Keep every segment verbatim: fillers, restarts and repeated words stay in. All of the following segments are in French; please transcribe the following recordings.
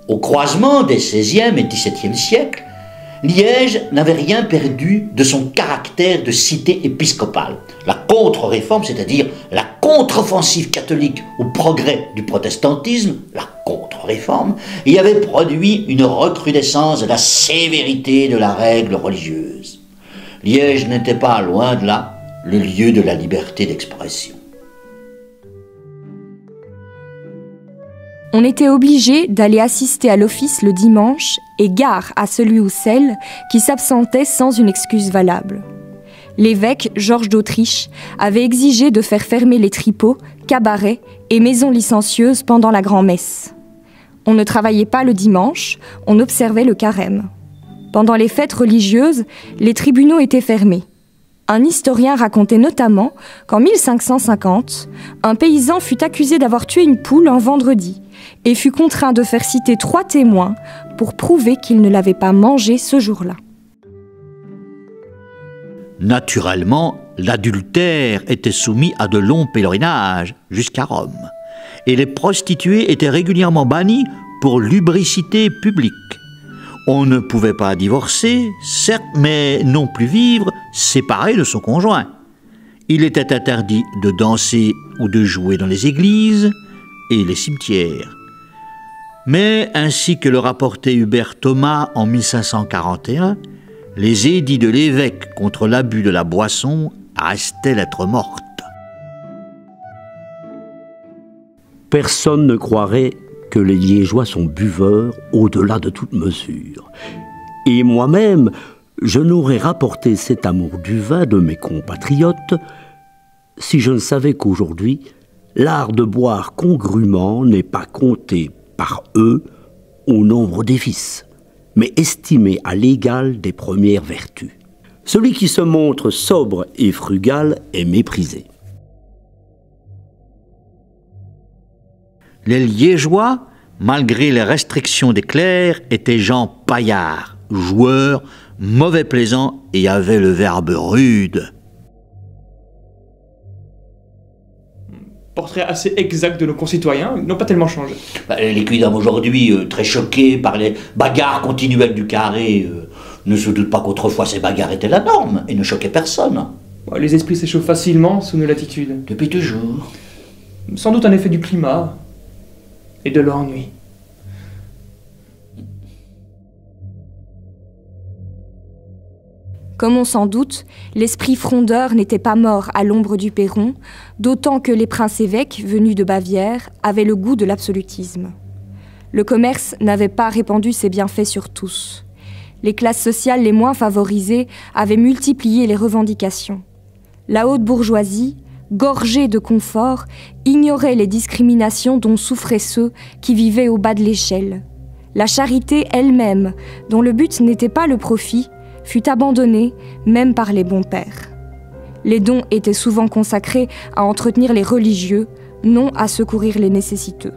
Au croisement des seizième et dix-septième siècles, Liège n'avait rien perdu de son caractère de cité épiscopale. La contre-réforme, c'est-à-dire la contre-offensive catholique au progrès du protestantisme, la contre-réforme, y avait produit une recrudescence de la sévérité de la règle religieuse. Liège n'était pas, loin de là, le lieu de la liberté d'expression. On était obligé d'aller assister à l'office le dimanche et gare à celui ou celle qui s'absentait sans une excuse valable. L'évêque Georges d'Autriche avait exigé de faire fermer les tripots, cabarets et maisons licencieuses pendant la grand-messe. On ne travaillait pas le dimanche, on observait le carême. Pendant les fêtes religieuses, les tribunaux étaient fermés. Un historien racontait notamment qu'en mille cinq cent cinquante, un paysan fut accusé d'avoir tué une poule un vendredi et fut contraint de faire citer trois témoins pour prouver qu'il ne l'avait pas mangée ce jour-là. Naturellement, l'adultère était soumis à de longs pèlerinages jusqu'à Rome, et les prostituées étaient régulièrement bannies pour lubricité publique. On ne pouvait pas divorcer, certes, mais non plus vivre séparé de son conjoint. Il était interdit de danser ou de jouer dans les églises et les cimetières. Mais, ainsi que le rapportait Hubert Thomas en mille cinq cent quarante et un, les édits de l'évêque contre l'abus de la boisson restaient lettre morte. Personne ne croirait que les Liégeois sont buveurs au-delà de toute mesure. Et moi-même, je n'aurais rapporté cet amour du vin de mes compatriotes si je ne savais qu'aujourd'hui, l'art de boire congrument n'est pas compté par eux au nombre des vices, mais estimé à l'égal des premières vertus. Celui qui se montre sobre et frugal est méprisé. Les Liégeois, malgré les restrictions des clercs, étaient gens paillards, joueurs, mauvais plaisants et avaient le verbe rude. Portrait assez exact de nos concitoyens, ils n'ont pas tellement changé. Bah, les quidams aujourd'hui, euh, très choqués par les bagarres continuelles du carré, euh, ne se doutent pas qu'autrefois ces bagarres étaient la norme et ne choquaient personne. Bon, les esprits s'échauffent facilement sous nos latitudes. Depuis toujours. Sans doute un effet du climat et de l'ennui. Comme on s'en doute, l'esprit frondeur n'était pas mort à l'ombre du perron, d'autant que les princes-évêques venus de Bavière avaient le goût de l'absolutisme. Le commerce n'avait pas répandu ses bienfaits sur tous. Les classes sociales les moins favorisées avaient multiplié les revendications. La haute bourgeoisie, gorgée de confort, ignorait les discriminations dont souffraient ceux qui vivaient au bas de l'échelle. La charité elle-même, dont le but n'était pas le profit, fut abandonnée même par les bons pères. Les dons étaient souvent consacrés à entretenir les religieux, non à secourir les nécessiteux.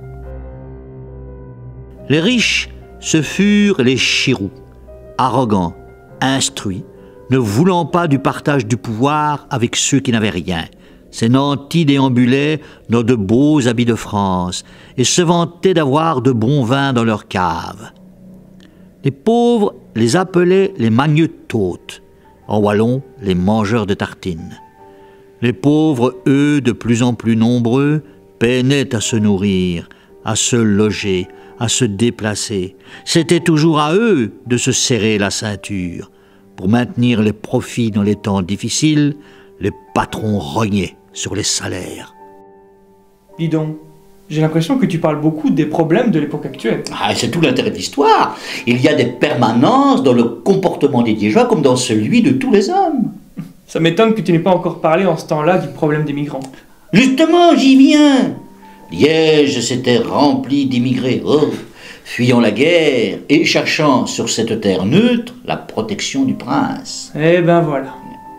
Les riches, ce furent les chirous, arrogants, instruits, ne voulant pas du partage du pouvoir avec ceux qui n'avaient rien. Ces nantis déambulaient dans de beaux habits de France et se vantaient d'avoir de bons vins dans leurs caves. Les pauvres les appelaient les magneux-tautes, en wallon les mangeurs de tartines. Les pauvres, eux, de plus en plus nombreux, peinaient à se nourrir, à se loger, à se déplacer. C'était toujours à eux de se serrer la ceinture. Pour maintenir les profits dans les temps difficiles, les patrons rognaient sur les salaires. Dis donc, j'ai l'impression que tu parles beaucoup des problèmes de l'époque actuelle. Ah, c'est tout l'intérêt de l'histoire. Il y a des permanences dans le comportement des Liégeois comme dans celui de tous les hommes. Ça m'étonne que tu n'aies pas encore parlé en ce temps-là du problème des migrants. Justement, j'y viens. Liège s'était rempli d'immigrés, oh, fuyant la guerre et cherchant sur cette terre neutre la protection du prince. Eh ben voilà.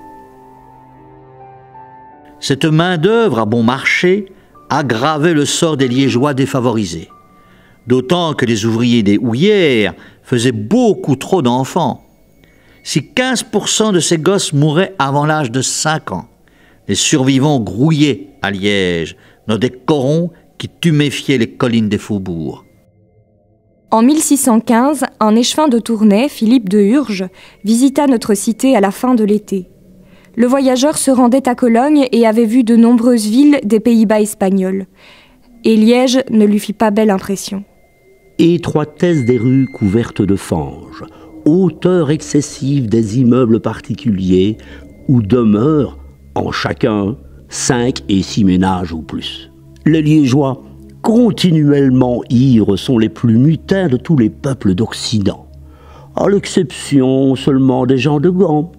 Cette main-d'œuvre à bon marché aggravait le sort des Liégeois défavorisés. D'autant que les ouvriers des houillères faisaient beaucoup trop d'enfants. Si quinze pour cent de ces gosses mouraient avant l'âge de cinq ans, les survivants grouillaient à Liège dans des corons qui tuméfiaient les collines des faubourgs. En mille six cent quinze, un échevin de Tournai, Philippe de Hurge, visita notre cité à la fin de l'été. Le voyageur se rendait à Cologne et avait vu de nombreuses villes des Pays-Bas espagnols. Et Liège ne lui fit pas belle impression. Étroitesse des rues couvertes de fange, hauteur excessive des immeubles particuliers où demeurent, en chacun, cinq et six ménages ou plus. Les Liégeois, continuellement ivres, sont les plus mutins de tous les peuples d'Occident, à l'exception seulement des gens de Gand.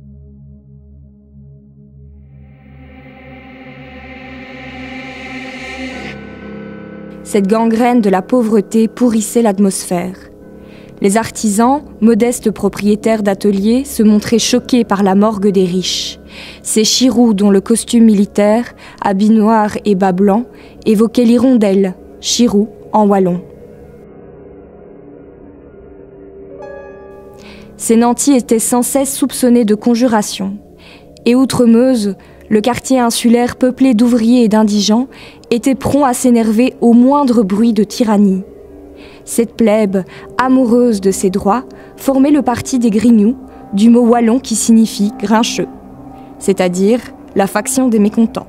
Cette gangrène de la pauvreté pourrissait l'atmosphère. Les artisans, modestes propriétaires d'ateliers, se montraient choqués par la morgue des riches. Ces chirous dont le costume militaire, habit noir et bas blanc, évoquait l'hirondelle, chirou en wallon. Ces nantis étaient sans cesse soupçonnés de conjuration. Et Outre-Meuse, le quartier insulaire peuplé d'ouvriers et d'indigents, était prompt à s'énerver au moindre bruit de tyrannie. Cette plèbe, amoureuse de ses droits, formait le parti des Grignoux, du mot wallon qui signifie grincheux, c'est-à-dire la faction des mécontents.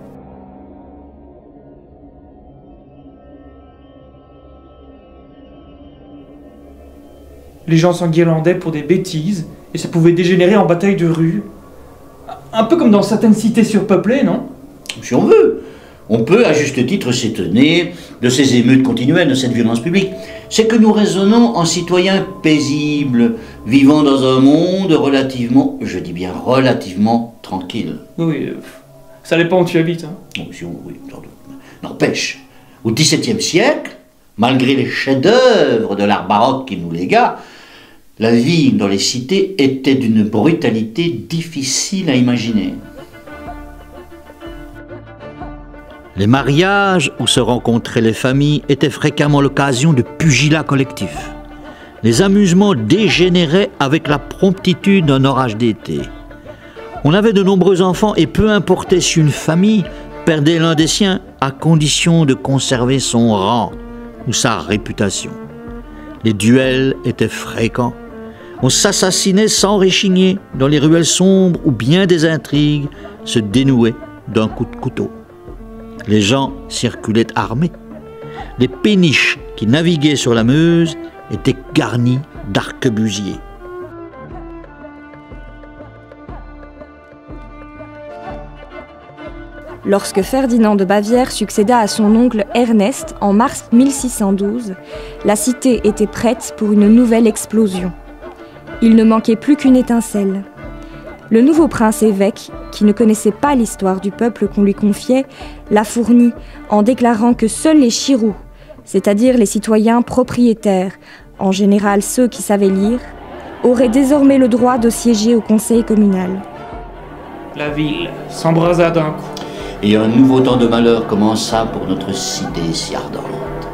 Les gens s'enguirlandaient pour des bêtises, et ça pouvait dégénérer en bataille de rue. Un peu comme dans certaines cités surpeuplées, non? Si on veut. On peut, à juste titre, s'étonner de ces émeutes continuelles, de cette violence publique. C'est que nous raisonnons en citoyens paisibles, vivant dans un monde relativement, je dis bien relativement tranquille. Oui, euh, ça dépend où tu habites. Hein. Oh, si on, oui, sans doute. N'empêche, au dix-septième siècle, malgré les chefs-d'œuvre de l'art baroque qui nous légua, la vie dans les cités était d'une brutalité difficile à imaginer. Les mariages où se rencontraient les familles étaient fréquemment l'occasion de pugilats collectifs. Les amusements dégénéraient avec la promptitude d'un orage d'été. On avait de nombreux enfants et peu importait si une famille perdait l'un des siens à condition de conserver son rang ou sa réputation. Les duels étaient fréquents. On s'assassinait sans réchigner dans les ruelles sombres où bien des intrigues se dénouaient d'un coup de couteau. Les gens circulaient armés. Les péniches qui naviguaient sur la Meuse étaient garnies d'arquebusiers. Lorsque Ferdinand de Bavière succéda à son oncle Ernest en mars mille six cent douze, la cité était prête pour une nouvelle explosion. Il ne manquait plus qu'une étincelle. Le nouveau prince-évêque, qui ne connaissait pas l'histoire du peuple qu'on lui confiait, l'a fournie en déclarant que seuls les chirous, c'est-à-dire les citoyens propriétaires, en général ceux qui savaient lire, auraient désormais le droit de siéger au conseil communal. La ville s'embrasa d'un coup. Et un nouveau temps de malheur commença pour notre cité si ardente.